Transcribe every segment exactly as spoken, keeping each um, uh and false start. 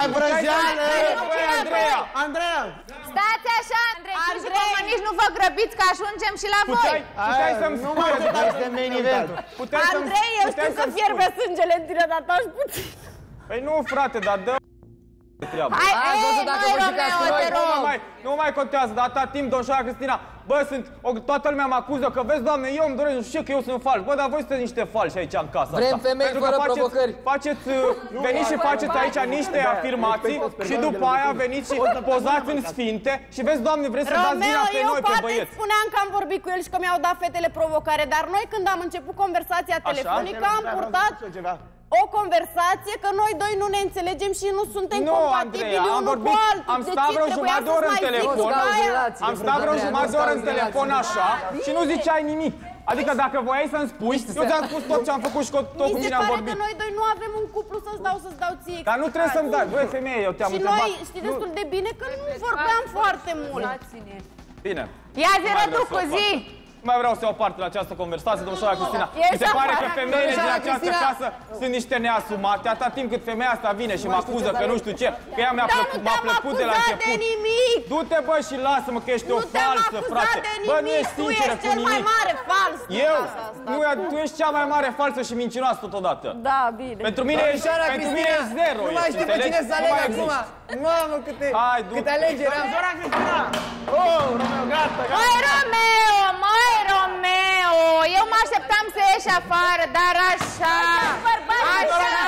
Brăzeană! Andreea! Andreea! Stați așa, Andrei, Andrei, și nici nu vă grăbiți că ajungem și la voi. Puteai să-mi nu mai puteți de main event-ul. Andrei, eu știu că fierbe sângele în tine, dar taci puțin. Păi nu, frate, dar dă treaba. Hai, ei, măi, Romeo, te rog. Nu mai contează, dar atâta timp, domnișoara Cristina, bă, sunt, o, toată lumea mă acuză că, vezi, doamne, eu îmi doresc, nu știu că eu sunt fals. Bă, dar voi sunteți niște falși aici în casa Vrem asta. femei fără faceți, provocări. Faceți, veniți și faceți aici niște afirmații și după aia veniți și pozați în sfinte și vezi, doamne, vreți să dați vina pe noi, pe băieți. Eu spuneam că am vorbit cu el și că mi-au dat fetele provocare, dar noi când am început conversația telefonică am purtat o conversație că noi doi nu ne înțelegem și nu suntem nu, compatibili Andreea, unul vorbit, cu altul. am stat vreo jumătate de oră în telefon, am stat vreo jumătate de oră în telefon așa și nu ziceai nimic. Adică dacă voiai să-mi spui, eu ți-am spus tot ce am făcut și tot cu cine am vorbit. Mi se pare că noi doi nu avem un cuplu să-ți dau, să-ți dau ție. Dar nu trebuie să-mi dai, băi femeie, eu te-am întrebat. Și noi știi destul de bine că nu vorbeam foarte mult. Bine. Ia zi, Răducu, zi! Mai vreau să iau parte la această conversație, domnișoara Cristina. Mi se pare că femeile din această casă sunt niște neasumate. Atâta timp cât femeia asta vine și mă acuză că nu știu ce, că ea mi-a plăcut, m-a plăcut de la început. De nimic. Du-te, bă, și lasă-mă că ești o falsă, frate. Bă, nu ești sinceră cu nimic. Tu ești cel mai mare fals. Eu? Nu, tu ești cea mai mare falsă și mincinoasă totodată. Da, bine. Pentru mine ești, pentru mine ești zero. Nu mai știu pe cine să aleg acum. Mamă, câte, câte alegeri am. Domnișoara Cristina! Oh, Romeo, gata, gata! Măi, Romeo, măi, Romeo! Eu mă așteptam să ieși afară, dar așa... Așa!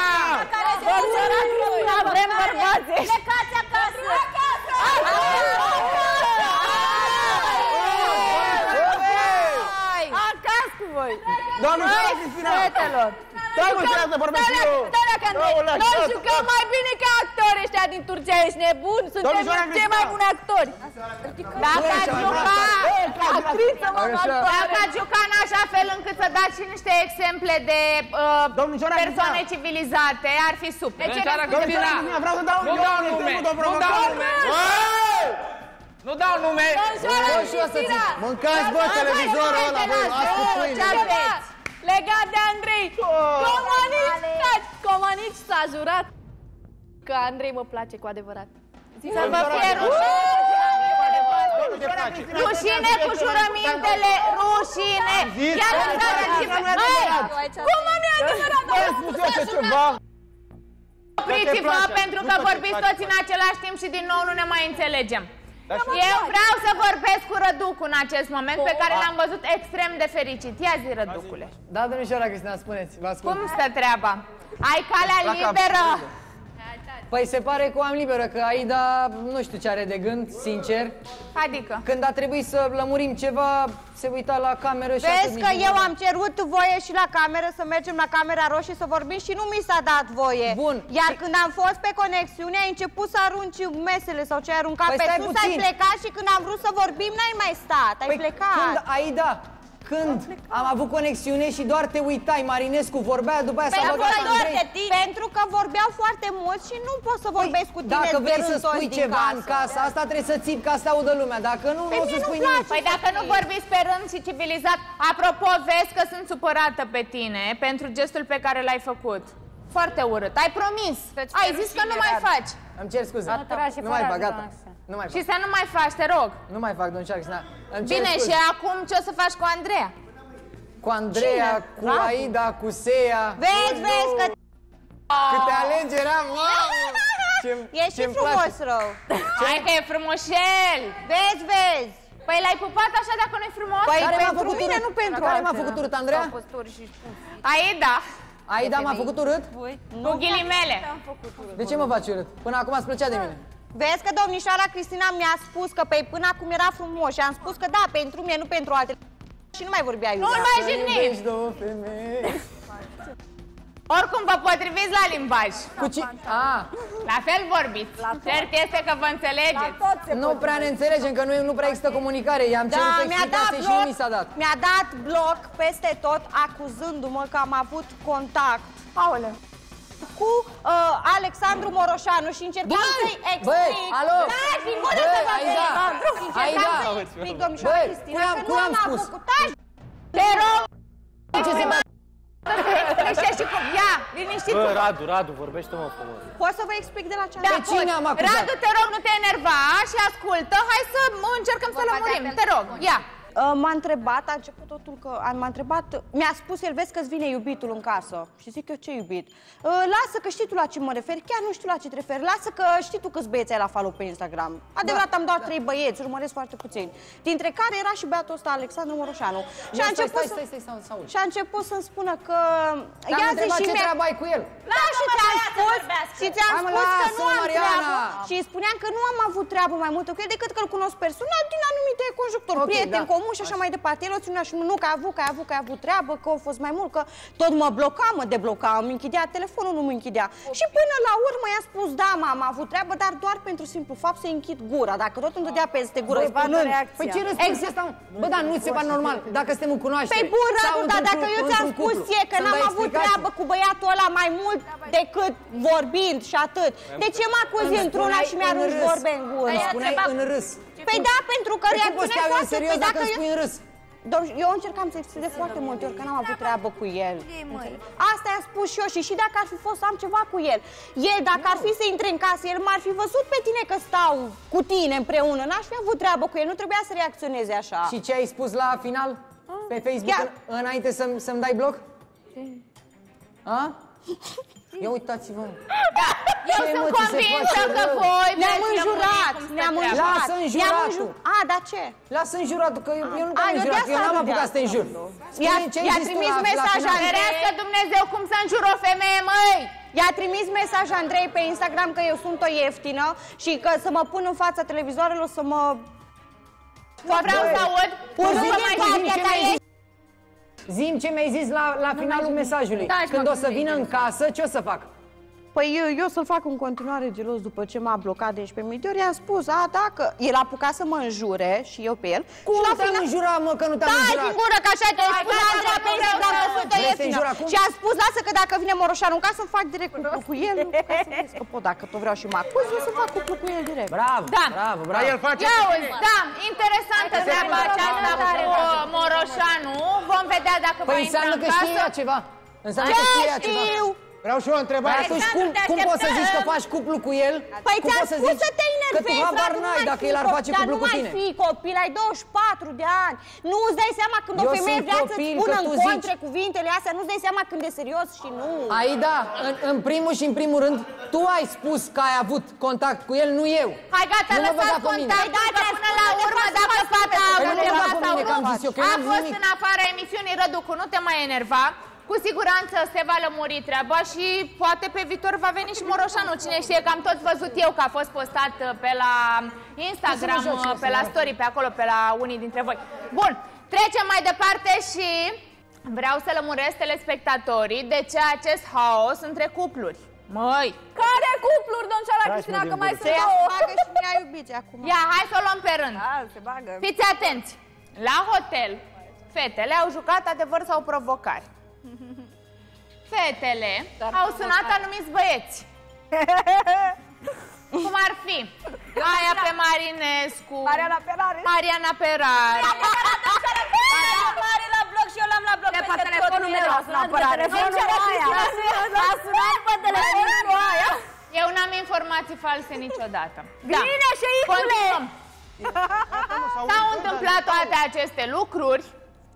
Nu vrem bărbați! Plecați acasă! Acasă cu voi! Domnișoara Cristina! Fetelor! Stai mă, să să vorbesc și eu! Stai dacă, Andrei! Noi jucăm mai bine ca actori ăștia din Turcia, ești nebun? Suntem cei mai buni actori! Dacă ați jucat... Actriță, mă, dacă ați jucat în așa fel încât să dați și niște exemple de persoane civilizate, ar fi super. Domnișoara Cristina, vreau să dau un nume! Nu dau nume! Nu dau nume! Mâncați, bă, televizorul ăla, bă, ascult pâine! Legat de Andrei! Comanici! Comanici s-a jurat că Andrei mă place cu adevărat. Să vă fie rușine cu jurămintele, rușine! Chiar înțelegeți-vă! Cum nu e adevărat? Opriți-vă pentru că vorbiți toți în același timp și din nou nu ne mai înțelegem. Eu vreau să vorbesc cu Răducu în acest moment, pe care l-am văzut extrem de fericit. Ia zi, Răducule. Da, domnișoara Cristina, spuneți, vă ascult. Cum stă treaba? Ai calea liberă? Păi se pare că o am liberă, că Aida nu știu ce are de gând, sincer. Adică? Când a trebuit să lămurim ceva, se uita la cameră și vezi că eu am cerut voie și la cameră să mergem la camera roșie să vorbim și nu mi s-a dat voie. Bun. Iar când am fost pe conexiune ai început să arunci mesele sau ce ai aruncat păi pe sus, ai plecat și când am vrut să vorbim n-ai mai stat, ai păi plecat. Când, Aida, când am avut conexiune și doar te uitai, Marinescu vorbea, după aia s-a băgat Andrei. Pentru că vorbeau foarte mult și nu pot să vorbesc cu tine. Dacă vrei să spui ceva în casa asta, trebuie să țipi ca să audă lumea. Dacă nu, nu o să spui nimic. Păi dacă nu vorbiți pe rând și civilizat, apropo, vezi că sunt supărată pe tine pentru gestul pe care l-ai făcut. Foarte urât. Ai promis. Ai zis că nu mai faci. Îmi cer scuze. Nu mai fac, gata. Nu mai fac. Și să nu mai faci, te rog. Nu mai fac, domnișoara Cristina. Bine, și acum ce o să faci cu Andreea? Cu Andreea, cu Aida, cu Seia. Vezi, vezi că... Câte alegeri am, mamă! Ești și frumos rău. Hai că e frumoșel. Vezi, vezi. Păi l-ai pupat așa dacă nu-i frumos? Păi pentru mine, nu pentru Care m-a făcut urât, Andreea? Aida. Aida m-a făcut urât? Cu ghilimele. De ce mă faci urât? Până acum îți plăcea de mine. Vezi că domnișoara Cristina mi-a spus că pe până acum era frumos și am spus că da, pentru mine, nu pentru altele. Și nu mai vorbea eu. Nu-l mai jignim! Oricum vă potriviți la limbaj. Cu ce? Ah. La fel vorbiți. Cert este că vă înțelegeți. Nu prea ne înțelegem, că nu, nu prea există comunicare. I-am da, cerut explicație și nu mi s-a dat. Mi-a dat bloc peste tot, acuzându-mă că am avut contact. Aoleu. Cu uh, Alexandru Moroșanu și încercam să-i explic. Băi, alo! Da, și bună să vă Aida! Aida! Încercam să-i explic, domnișoara Cristina, că nu am avut. Te rog! Ce se și cum... Ia, liniștit. Bă, Radu, Radu, vorbește-mă frumos. Poți să vă explic de la ce am Da, cine am acuzat? Radu, te rog, nu te enerva și ascultă. Hai să încercăm să lămurim. Te rog, ia. M-a întrebat, a început totul că m-a întrebat, mi-a spus el, vezi că-ți vine iubitul în casă. Și zic eu, ce iubit? Lasă că știi tu la ce mă referi, chiar nu știu la ce te referi. Lasă că știi tu câți băieți ai la follow pe Instagram. Adevărat, am doar trei băieți, urmăresc foarte puțini. Dintre care era și băiatul ăsta, Alexandru Moroșanu. Și a început să... Și a început să-mi spună că... Ia zi și ce treabă ai cu el? Da, și ți-am spus, și ți-am spus că nu am treabă. Și spuneam că nu am avut treabă mai multă cu el decât că îl cunosc personal din anumite conjuncturi, prieteni comuni și așa mai departe. El o ținea și nu că a avut, că a avut, că a avut treabă, că a fost mai mult, că tot mă bloca, mă debloca, îmi închidea telefonul, nu mă închidea. Și până la urmă i-a spus, da, m-am avut treabă, dar doar pentru simplu fapt să-i închid gura. Dacă tot îmi dădea peste gură, spunând... Păi ce răspuns ăsta? Bă, dar nu se pare normal, dacă suntem în cunoaștere. Păi bun, Radu, dar dacă eu ți-am spus ție că n-am avut treabă cu băiatul ăla mai mult decât vorbind și atât, de ce mă acuzi într-una și mi-arunci vorbe în gură? Îmi spuneai în râs. Păi da, pentru că reacționez foarte... serios dacă îmi spui în râs. Eu încercam să explic de foarte multe ori că n-am avut treabă cu el. Asta i-a spus și eu și și dacă ar fi fost să am ceva cu el. El, dacă ar fi să intre în casă, el m-ar fi văzut pe tine că stau cu tine împreună. N-aș fi avut treabă cu el, nu trebuia să reacționeze așa. Și ce ai spus la final? Pe Facebook, înainte să-mi să-mi dai bloc? A? Ia uitați-vă. Da, eu sunt convinsă că voi ne-am înjurat, ne-am înjurat. Lasă înjuratul. A, dar ce? Lasă înjuratul, că eu nu te-am înjurat, eu n-am apucat să te înjur. I-a trimis mesaj Andrei. Ferească Dumnezeu cum să înjur o femeie, măi! I-a trimis mesaj Andrei pe Instagram că eu sunt o ieftină și că să mă pun în fața televizoarelor să mă... Vă vreau să aud. Urmă mai partea ta ei. Zi-mi ce mi-ai zis la, la finalul mesajului. Da, când o să vină în casă, ce o să fac? Păi eu, eu să-l fac în continuare gelos după ce m-a blocat de unsprezece mii de ori, i-am spus, a, dacă el a apucat să mă înjure și eu pe el. Cum te-am final... înjurat, mă, că nu te-am înjurat? Da, sigură că așa te-ai spus la Andreea pe Instagram că sunt o ieftină. Și am spus, lasă că dacă vine Moroșanu în casă, să fac direct cuplu cu el, nu ca să vezi că pot, dacă tot vreau și mă acuz, eu să fac cuplu cu el direct. Bravo, da. bravo, bravo. El face Ia uzi, da, interesantă treaba aceasta cu Moroșanu. Vom vedea dacă va intra în casă. Păi înseamnă că știe ea ceva. Înseamnă că știe ea ceva. Vreau și eu o întrebare. Atunci cum, cum poți să zici că faci cuplu cu el? Păi ți-am spus să te enervezi, că tu habar n-ai dacă el ar face cuplu cu tine. Dar nu mai fi copil, ai douăzeci și patru de ani. Nu îți dai seama când o femeie vrea să-ți spună în contre cuvintele astea, nu îți dai seama când e serios și nu. Aida, în, în primul și în primul rând, tu ai spus că ai avut contact cu el, nu eu. Hai, gata, lăsați contact, că până la urmă, dacă fata a fost în afara emisiunii Răducu, nu te mai enerva. Cu siguranță se va lămuri treaba și poate pe viitor va veni și Moroșanu. Cine știe că am tot văzut eu că a fost postat pe la Instagram, pe la story, pe acolo, pe la unii dintre voi. Bun, trecem mai departe și vreau să lămuresc telespectatorii de ce acest haos între cupluri. Măi! Care cupluri, domnișoara Cristina, că mai sunt două? Se bagă și mi-a iubit acum. Ia, hai să o luăm pe rând. Da, se bagă. Fiți atenți! La hotel, fetele au jucat adevăr sau provocare. Fetele Dar au sunat anumiți băieți. Cum ar fi Aia pe Marinescu, Mariana Perare, Mariana Perare. Mare la bloc și eu l-am la bloc. De pe telefonul meu a sunat pe telefonul aia. A sunat pe telefonul aia. Eu n-am informații false niciodată. Bine, șeicule! S-au întâmplat toate aceste lucruri.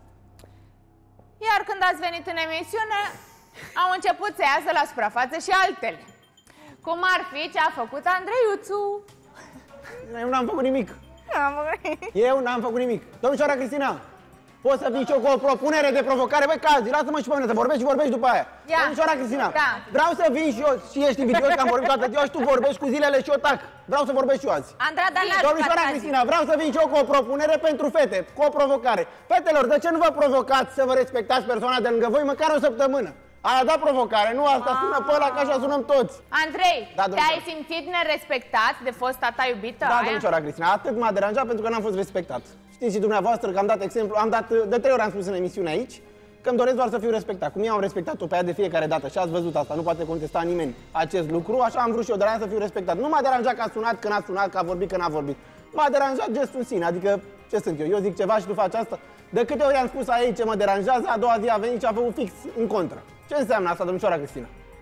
Iar când ați venit în emisiune, au început să iasă la suprafață și altele. Cum ar fi ce a făcut Andreiuțu. Eu n-am făcut nimic. Eu n-am făcut nimic. Domnișoara Cristina, poți să vii și eu cu o propunere de provocare? Băi, Cazi, lasă-mă și pe mine să vorbești și vorbești după aia. Ia. Domnișoara Cristina, da. Vreau să vin și eu, și ești invidios că am vorbit toată ziua și tu vorbești cu zilele și eu tac. Vreau să vorbești și eu azi. Andra, dar Domnișoara Cristina, vreau să vin și eu cu o propunere pentru fete, cu o provocare. Fetelor, de ce nu vă provocați să vă respectați persoana de lângă voi măcar o săptămână? Aia da provocare, nu asta, sună pe ăla că așa sunăm toți. Andrei, da, te-ai simțit nerespectat de fosta ta iubită? Da, aia? domnișoara Cristina, atât m-a deranjat pentru că n-am fost respectat. Știți și dumneavoastră că am dat exemplu, am dat, de trei ori am spus în emisiune aici, că îmi doresc doar să fiu respectat. Cum eu am respectat-o pe ea de fiecare dată și ați văzut asta, nu poate contesta nimeni acest lucru, așa am vrut și eu de la ea să fiu respectat. Nu m-a deranjat că a sunat, că n-a sunat, că a vorbit, că n-a vorbit. M-a deranjat gestul în sine, adică ce sunt eu? Eu zic ceva și tu faci asta? De câte ori am spus aici ce mă deranjează, a doua zi a venit și a făcut fix în contră. Ce înseamnă asta, domnișoara Cristina?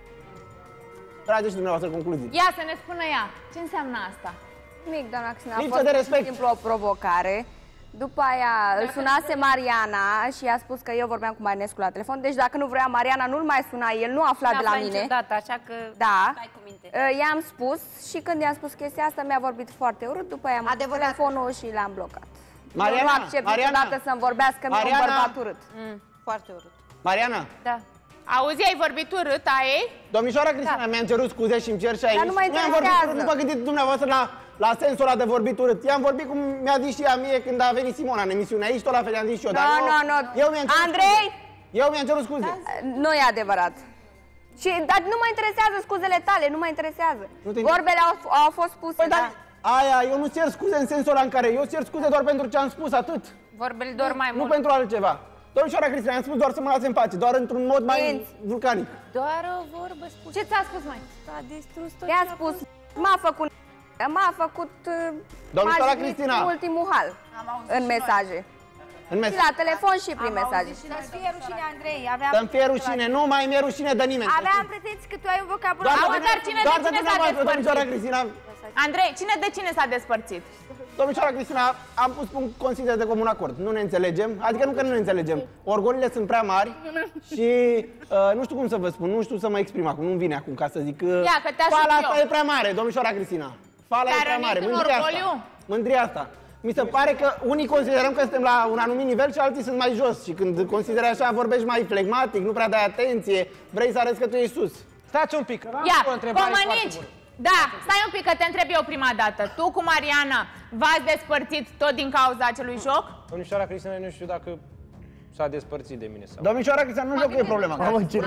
Trageți și dumneavoastră concluzii. Ia să ne spună ea. Ce înseamnă asta? Mic, doamna Cristina, a Lipsă fost de pur respect. și simplu o provocare. După aia îl sunase Mariana și a spus că eu vorbeam cu Marinescu la telefon. Deci dacă nu vrea Mariana, nu-l mai suna, el nu afla de la mine. Niciodată, așa că da. stai cu minte. I-am spus și când i-am spus chestia asta mi-a vorbit foarte urât. După aia am adevărat telefonul și l-am blocat. Mariana, eu nu accept niciodată să-mi vorbească mie un bărbat urât. Mm, foarte urât. Mariana. Da. Auzi, ai vorbit urât a ei? Domnișoara Cristina, da. mi-am cerut scuze și îmi cer și aici. Dar nu mă am vorbit urât, nu vă gândiți dumneavoastră la, la sensul ăla de vorbit urât. I-am vorbit cum mi-a zis și ea mie când a venit Simona în emisiune aici, tot la fel i-am zis și eu. No, dar no, no. Eu mi-am cerut Andrei! scuze. Eu mi-am cerut scuze. Da, nu e adevărat. Și, dar nu mă interesează scuzele tale, nu mă interesează. Vorbele au, au fost spuse, păi, da. Dar, aia, eu nu cer scuze în sensul ăla în care eu cer scuze doar pentru ce am spus, atât. Vorbele doar mai nu mult. Nu pentru altceva. Domnișoara Cristina, am spus doar să mă lase în pace, doar într-un mod mai Enți. vulcanic. Doar o vorbă spus. Ce ți-a spus, mai? S-a distrus tot. I-a spus, m-a făcut, m-a făcut, Domnișoara Cristina, ultimul hal în mesaje. În mesaj. Și la telefon și prin am mesaje. Să-ți fie rușine, Andrei. Aveam Să-mi fie rușine, nu mai mi-e rușine de nimeni. Aveam pretenții că tu ai un vocabular. Doar, dar cine doar de cine s-a domnișoara Cristina. Andrei, cine de cine s-a despărțit? Domnișoara Cristina, am pus un consider de comun acord. Nu ne înțelegem, adică nu că nu ne înțelegem. Orgolile sunt prea mari și uh, nu știu cum să vă spun, nu știu să mă exprim acum, nu vine acum ca să zic. Uh, Ia, că te fala ajut asta eu. e prea mare, domnișoara Cristina. Fala e prea mare, mândria asta. Mândria asta. Mi se pare că unii considerăm că suntem la un anumit nivel și alții sunt mai jos. Și când consideri așa, vorbești mai flegmatic, nu prea dai atenție, vrei să arăți că tu ești sus. Stați un pic, Ia, Comănici, da, stai un pic că te întreb eu prima dată. Tu cu Mariana v-ați despărțit tot din cauza acelui joc? Domnișoara Cristina, nu știu dacă s-a despărțit de mine sau... Domnișoara Cristina, nu jocul e problema.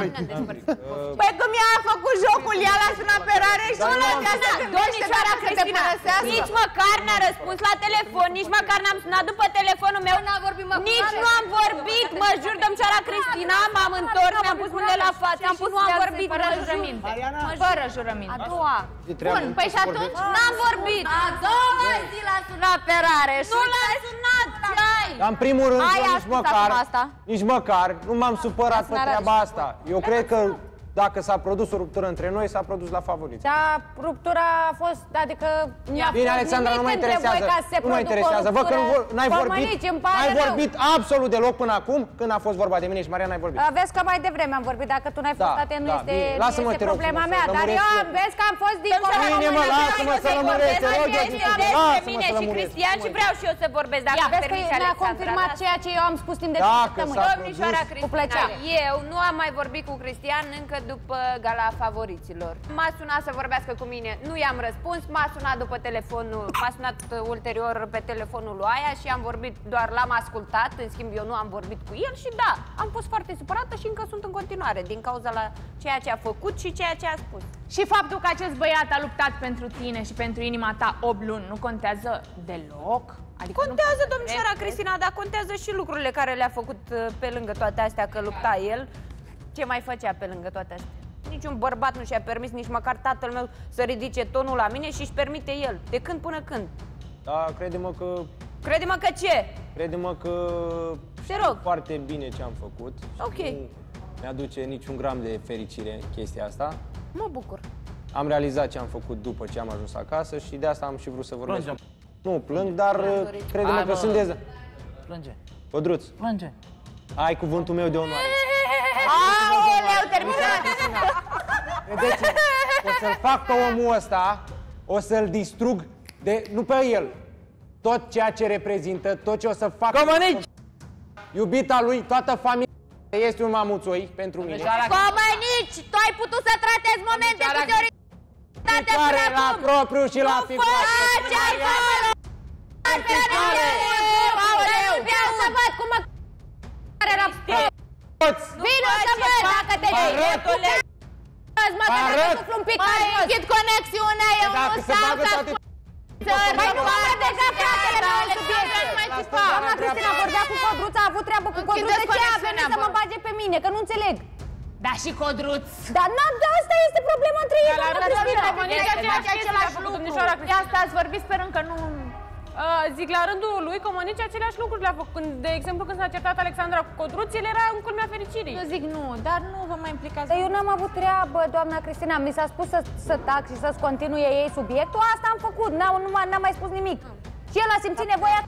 Păi că mi-a făcut jocul, ea l-a sunat pe rare și nu l-a sunat. Domnișoara Cristina, nici măcar n-a răspuns la telefon, nici măcar n-am sunat după telefonul meu. Nici nu am vorbit, mă jur, domnișoara Cristina, m-am întors, mi-am pus mâinile la față și nu am vorbit, fără jurăminte. Fără jurăminte. A doua. Bun, păi și atunci n-am vorbit. A doua zi l-a sunat pe rare. Nu l-a sunat, ce ai? Dar în primul rând, Ai nici ascultat măcar, asta? nici măcar, nu m-am supărat pe treaba asta. Eu cred că dacă s-a produs o ruptură între noi, s-a produs la favoriți. Da, ruptura a fost, adică... Bine, Alexandra, nu mă interesează, nu mă interesează. Văd că n-ai vorbit, n-ai vorbit absolut deloc până acum, când a fost vorba de mine și Mariana, n-ai vorbit. Vezi că mai devreme am vorbit, dacă tu n-ai fost Da, atent, nu da, este, bine, nu lasă-mă, este te rog problema frumos, mea, să dar lămuresc eu eu. am, vezi că am fost dincolo. Bine, mă, lasă-mă să lămuresc, te rog, eu zic, lasă-mă să și lămuresc. Cristian și vreau și eu să vorbesc, dacă îmi Vezi că permiți, ne-a Alexandra. confirmat ceea ce eu am spus timp de Dacă săptămâni. s-a Domnișoara produs- Cristina, eu nu am mai vorbit cu Cristian încă după gala favoriților. M-a sunat să vorbească cu mine, nu i-am răspuns, m-a sunat după telefonul, m-a sunat ulterior pe telefonul lui Aia și am vorbit, doar l-am ascultat, în schimb eu nu am vorbit cu el și da, am fost foarte supărată și încă sunt în continuare din cauza la ceea ce a făcut și ceea ce a spus. Și faptul că acest băiat a luptat pentru tine și pentru inima ta opt luni nu contează deloc? Adică Contează, nu domnișoara Cristina, dar contează și lucrurile care le-a făcut uh, pe lângă toate astea, că lupta el. Ce mai făcea pe lângă toate astea? Niciun bărbat nu și-a permis, nici măcar tatăl meu, să ridice tonul la mine și își permite el. De când până când? Da, crede-mă că... Crede-mă că ce? Crede-mă că... Te rog. Foarte bine ce am făcut. Ok. Nu mi-aduce niciun gram de fericire chestia asta. Mă bucur. Am realizat ce am făcut după ce am ajuns acasă și de asta am și vrut să vorbesc. Nu plâng, dar crede-mă că sunt de... Plânge. Pădruț, Plânge. ai cuvântul meu de onoare. Aoleu, terminat! Vedeți, o să-l fac pe omul ăsta, o să-l distrug de... nu pe el. Tot ceea ce reprezintă, tot ce o să fac... Comănici! Iubita lui, toată familia este un mamuțoi pentru mine. Comănici, tu ai putut să tratezi momente cu teoritate Care până la acum! propriu și la figurat. Ce ai făcut? Aoleu! Vreau să văd cum mă... care era... Vino să văd dacă te Arăt! mă Arăt! să un pic mai închid conexiunea, eu Dacă nu se stau bagă să... toate... Mai nu mă mai deja fratele meu în subiecte! Doamna Cristina vorbea cu Codruța, a avut treabă cu Codruța, de ce a venit să mă bage pe mine? Că nu înțeleg. Da, și Codruț! Dar n-am, asta este problema între ei, doamna Cristina. Este același lucru. De asta ați vorbit, sperăm că nu... Uh, zic, la rândul lui, Comănici, aceleași lucruri le-a făcut. De exemplu, când s-a certat Alexandra cu Codruț, el era în culmea fericirii. Eu zic nu, dar nu vă mai implicați. Dar eu n-am avut treabă, doamna Cristina. Mi s-a spus să, să tac și să-ți continue ei subiectul. Asta am făcut, n-am mai spus nimic. Și el a simțit nevoia...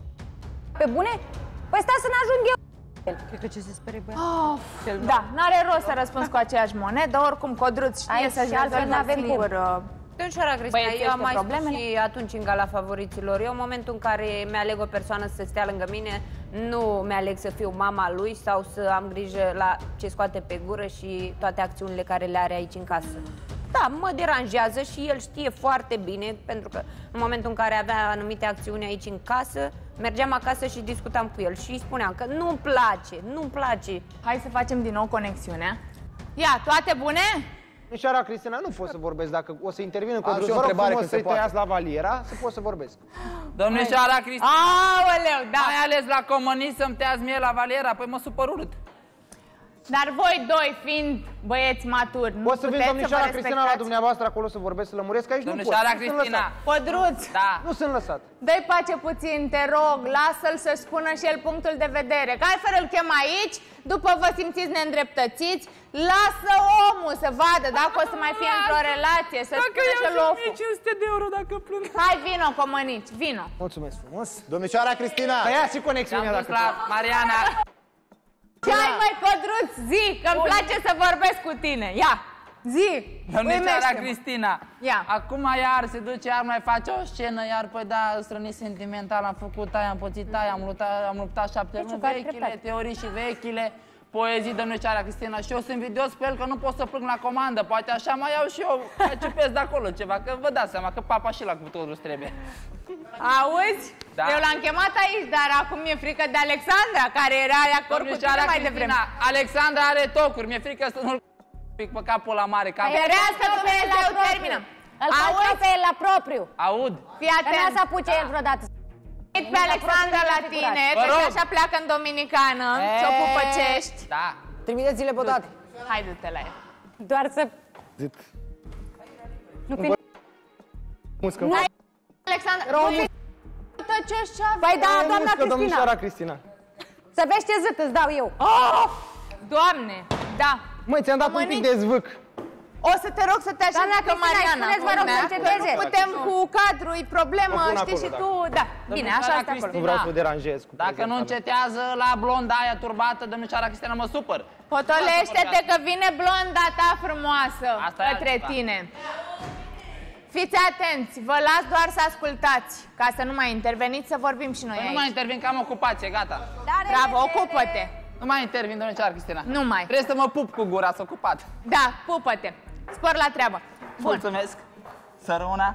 Pe bune? Păi sta să n-ajung eu. Cred că ce se sperie băiat. Oh, da, n-are rost să răspunzi cu aceeași monedă, oricum Codruț știe să-și rezolve singur. Domnișoara Cristina, eu am mai spus și atunci în gala favoriților. Eu în momentul în care mi-aleg o persoană să stea lângă mine, nu mi-aleg să fiu mama lui sau să am grijă la ce scoate pe gură și toate acțiunile care le are aici în casă. Da, mă deranjează și el știe foarte bine, pentru că în momentul în care avea anumite acțiuni aici în casă, mergeam acasă și discutam cu el și îi spuneam că nu-mi place, nu-mi place. Hai să facem din nou conexiunea. Ia, toate bune? Domnișoara Cristina, nu pot să vorbesc dacă o să intervin în Codruț. o întrebare când se să-i poate. tăiați la valiera, să pot să vorbesc. Domnișoara Cristina, aoleu, da. mai ales la comunist să-mi tăiați mie la valiera, păi mă supăr urât. Dar voi doi, fiind băieți maturi, nu Poți să vin puteți domnișoara să vă Cristina la respectați? dumneavoastră acolo să vorbesc, să lămuresc, aici nu pot. Domnișoara Cristina. Codruț, Da. Nu sunt lăsat. dă-i pace puțin, te rog, lasă-l să-și spună și el punctul de vedere. Că altfel îl chem aici, după vă simțiți neîndreptățiți, lasă omul să vadă dacă o să mai fie într-o relație, să spună și loful. cinci sute de euro dacă plâng. Hai, vino, Comănici, vino. Mulțumesc frumos. Domnișoara Cristina! Tăiați și Am conexiunea dus dacă la Mariana. Ce ai, mai Codruț, zi, că-mi place să vorbesc cu tine. Ia, zi, Domnișoara uimește-mă. Cristina, Ia. acum iar se duce, iar mai face o scenă, iar păi da, strănit sentimental, am făcut aia, am pățit aia, am luptat, am luptat șapte luni, care vechile dreptate. teorii și vechile poezii, domnișoara Cristina, și eu sunt invidios pe el că nu pot să plâng la comandă, poate așa mai iau și eu, mai ciupesc de acolo ceva, că vă dați seama că papa și la cuptorul trebuie. Auzi? Da. Eu l-am chemat aici, dar acum mi-e frică de Alexandra, care era de acord cu tine Domnișoara mai devreme. Cristina, Alexandra are tocuri, mi-e frică să nu-l pic pe capul la mare, capul. Ferească Dumnezeu, termină. Îl faci pe el la propriu. Aud? Fii Că n-a atent. să apuce el vreodată. Pe Alexandra la tine, Vă deci rog. așa pleacă în Dominicană, să o pupăcești. Da. Trimiteți-le pe toate. Hai, du-te la el. Doar să... Nu fi... Nu, Alexandra, nu tăcești ce avem. Păi da, doamna Cristina. domnișoara Cristina. Să vezi ce zât îți dau eu. Oh, Doamne, da. Măi, ți-am dat un pic de zvâc. O să te rog să te Doamna așezi că Cristina, Mariana spuneți, vă rog, să urmează, înceteze. că nu putem cu cadru, e problemă, O pun știi acolo, și da. tu, da. Bine, așa Domnișoara asta acolo. Nu vreau să vă deranjez cu Dacă nu prezența mea. încetează la blonda aia turbată, domnișoara Cristina, mă supăr. Potolește-te că vine blonda ta frumoasă Asta e către altceva. tine. Fiți atenți, vă las doar să ascultați, ca să nu mai interveniți, să vorbim și noi Păi nu aici. mai intervin, că am ocupație, gata. Bravo, ocupă-te. Nu mai intervin, domnișoara Cristina. Nu mai. Trebuie să mă pup cu gura, s-a ocupat. Da, pupă-te. Spor la treabă. Bun. Mulțumesc. Săruna.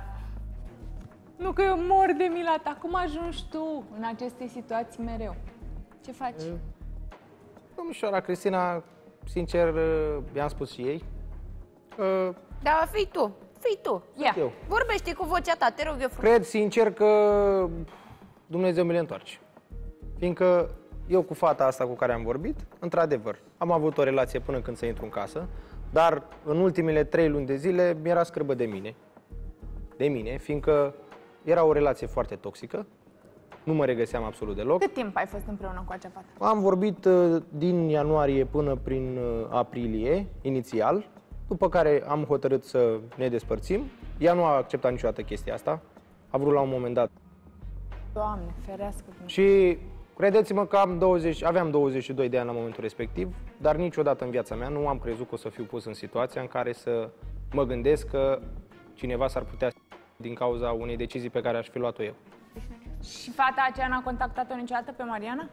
Nu că eu mor de milat. Cum ajungi tu în aceste situații mereu? Ce faci? Domnișoara Cristina, sincer, i-am spus și ei. Uh, Da, fii tu, fii tu. Ia. eu. Vorbește cu vocea ta, te rog eu frumos. Cred sincer că Dumnezeu mi le întoarce. Fiindcă eu cu fata asta cu care am vorbit, într-adevăr, am avut o relație până când să intru în casă, dar în ultimele trei luni de zile mi-era scârbă de mine. De mine, fiindcă era o relație foarte toxică, nu mă regăseam absolut deloc. Cât timp ai fost împreună cu acea fată? Am vorbit uh, din ianuarie până prin uh, aprilie, inițial, după care am hotărât să ne despărțim. Ea nu a acceptat niciodată chestia asta. A vrut la un moment dat. Doamne, ferească. Și credeți-mă că am douăzeci, aveam douăzeci și doi de ani la momentul respectiv, dar niciodată în viața mea nu am crezut că o să fiu pus în situația în care să mă gândesc că cineva s-ar putea din cauza unei decizii pe care aș fi luat-o eu. Și fata aceea n-a contactat-o niciodată pe Mariana?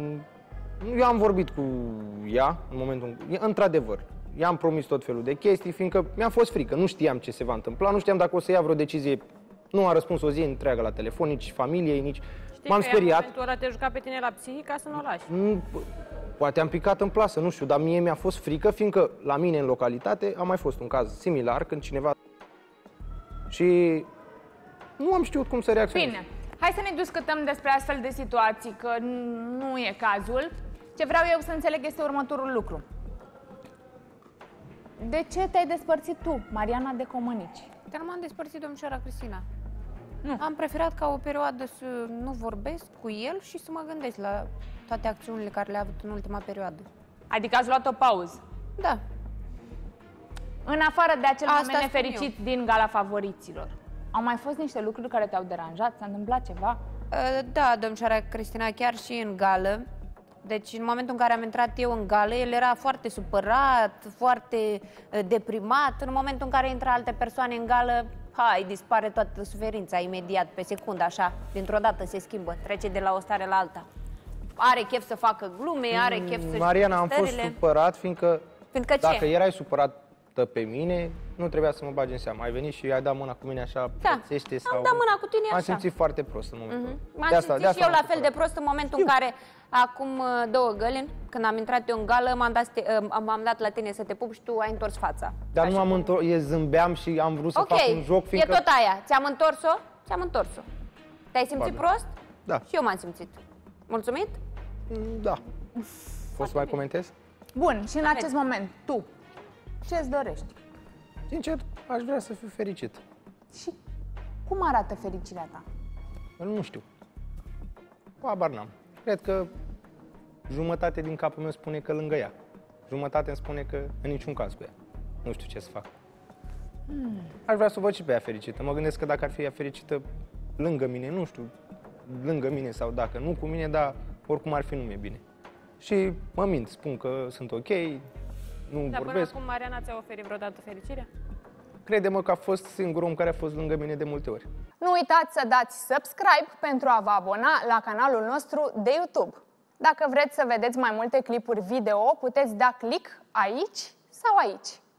Eu am vorbit cu ea în momentul în într-adevăr, i-am promis tot felul de chestii, fiindcă mi-a fost frică, nu știam ce se va întâmpla, nu știam dacă o să ia vreo decizie. Nu a răspuns o zi întreagă la telefon, nici familiei, nici... M-am speriat. În momentul ăla te juca pe tine la psihic ca să nu o lași. Nu, poate am picat în plasă, nu știu, dar mie mi-a fost frică, fiindcă la mine în localitate a mai fost un caz similar, când cineva... Și nu am știut cum să reacționez. Bine, hai să ne discutăm despre astfel de situații, că nu e cazul. Ce vreau eu să înțeleg este următorul lucru. De ce te-ai despărțit tu, Mariana de Comănici? Dar m-am despărțit, domnișoara Cristina. Nu. Am preferat ca o perioadă să nu vorbesc cu el și să mă gândesc la toate acțiunile care le-a avut în ultima perioadă. Adică ați luat o pauză? Da. În afară de acel Asta moment spun nefericit din gala favoriților, au mai fost niște lucruri care te-au deranjat? S-a întâmplat ceva? Da, domnișoara Cristina, chiar și în gală. Deci în momentul în care am intrat eu în gală, el era foarte supărat, foarte deprimat. În momentul în care intră alte persoane în gală, hai, dispare toată suferința imediat, pe secundă, așa, dintr-o dată se schimbă, trece de la o stare la alta. Are chef să facă glume, are chef să-și Mariana, am fost supărat, fiindcă, fiindcă dacă ce? erai supărată pe mine, nu trebuia să mă bagi în seamă. Ai venit și ai dat mâna cu mine așa, Da, plățește, am sau... dat mâna cu tine așa. M-am simțit foarte prost în momentul ăla. M-am De asta- simțit de asta și eu m-am la fel de prost în momentul în care, acum uh, două gălini, când am intrat eu în gală, m-am dat, să te- uh, m-am dat la tine să te pup și tu ai întors fața. Dar nu am întors, eu zâmbeam și am vrut să Ok, fac un joc, e fiindcă... tot aia. Ți-am întors-o? Ți-am întors-o. Te-ai simțit Probabil. prost? Da. Și eu m-am simțit. Mulțumit? Da. Poți să mai comentez? Bun, și în acest moment, tu, ce-ți dorești? Sincer, aș vrea să fiu fericit. Și cum arată fericirea ta? Nu știu. Habar n-am. Cred că jumătate din capul meu spune că lângă ea. Jumătate îmi spune că în niciun caz cu ea. Nu știu ce să fac. Hmm. Aș vrea să o văd și pe ea fericită. Mă gândesc că dacă ar fi ea fericită lângă mine, nu știu, lângă mine sau dacă nu cu mine, dar oricum ar fi, nu mi-e bine. Și mă mint, spun că sunt ok, nu Dar până vorbesc. acum Mariana ți-a oferit vreodată fericirea? Crede-mă că a fost singurul om care a fost lângă mine de multe ori. Nu uitați să dați subscribe pentru a vă abona la canalul nostru de YouTube. Dacă vreți să vedeți mai multe clipuri video, puteți da click aici sau aici.